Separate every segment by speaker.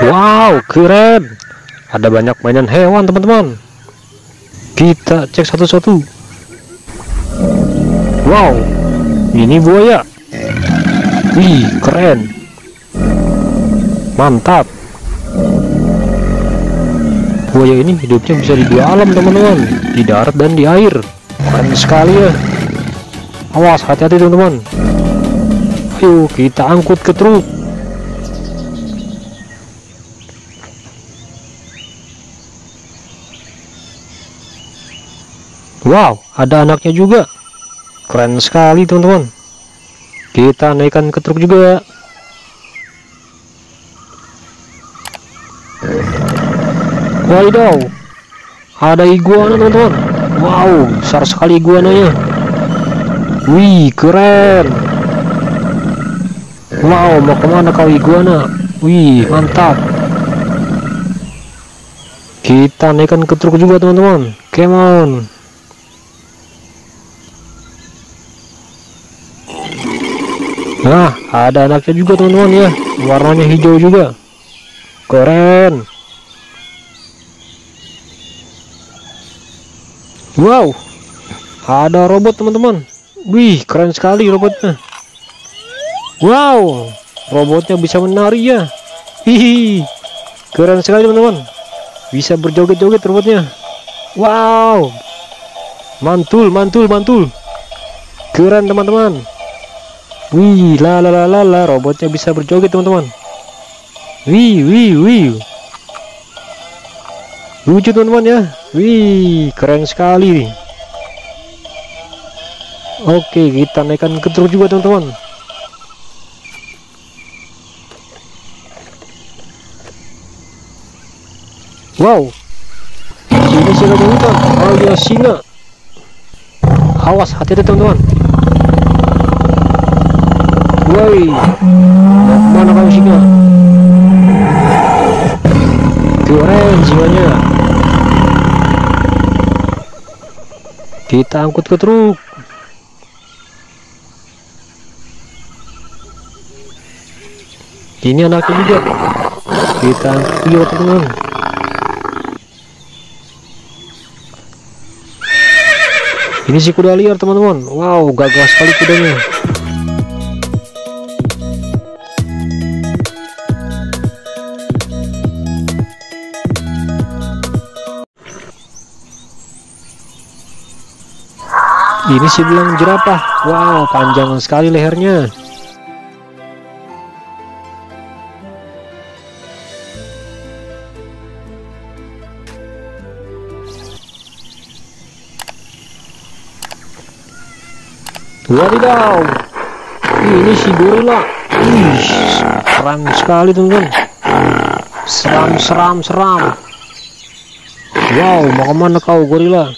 Speaker 1: Wow, keren. Ada banyak mainan hewan, teman-teman. Kita cek satu-satu. Wow, ini buaya. Wih, keren. Mantap. Buaya ini hidupnya bisa di dua alam, teman-teman, di darat dan di air. Keren sekali ya. Awas, hati-hati teman-teman. Ayo kita angkut ke truk. Wow, ada anaknya juga. Keren sekali teman-teman. Kita naikkan ke truk juga. Wadidaw, ada iguana teman-teman. Wow, besar sekali iguananya. Wih, keren. Wow, mau kemana kau iguana? Wih, mantap. Kita naikkan ke truk juga teman-teman. Come on. Nah, ada anaknya juga teman-teman ya. Warnanya hijau juga. Keren. Wow, ada robot teman-teman. Wih, keren sekali robotnya. Wow, robotnya bisa menari ya. Hihi, keren sekali teman-teman. Bisa berjoget-joget robotnya. Wow, mantul, mantul, mantul. Keren teman-teman. Wih, la la la la la, robotnya bisa berjoget teman-teman. Wih, wih, wih. Lucu teman-teman ya. Wih, keren sekali. Oke, kita naikkan ke truk juga teman-teman. Wow, ini singa hutan alias singa. Awas, hati-hati teman-teman. Woi, mau kemana kau singa? Keren singanya. Kita angkut ke truk. Ini anaknya juga. Kita angkut juga teman-teman. Ini si kuda liar teman-teman. Wow, gagah sekali kudanya. Ini si belang jerapah. Wow, panjang sekali lehernya. Wadidaw, ini si gorila. Keren sekali teman-teman. Seram, seram, seram. Wow, mau kemana kau gorila?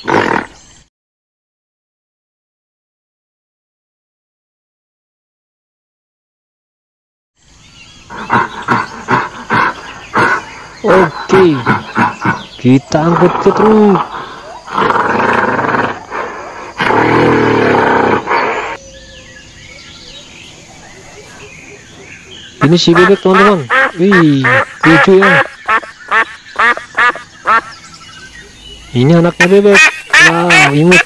Speaker 1: Oke, kita angkut ke truk. Ini si bebek teman-teman. Wih, lucu ya. Ini anaknya bebek. Wow, imut.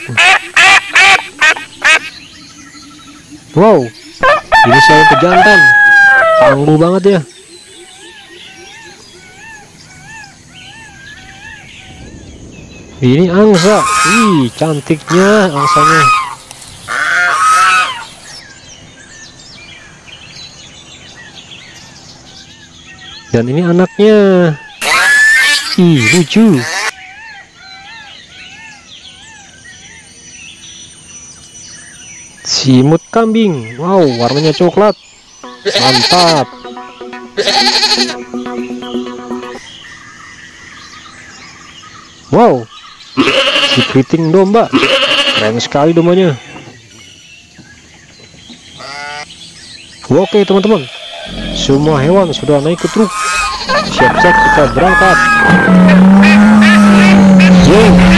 Speaker 1: Wow, ini saya pejantan. Tangguh banget ya. Ini angsa. Wih, cantiknya angsanya. Dan ini anaknya. Ih, lucu. Simut kambing. Wow, warnanya coklat. Mantap. Wow, si keriting domba. Keren sekali dombanya. Oke teman-teman, semua hewan sudah naik ke truk. Siap-siap kita berangkat. Yo.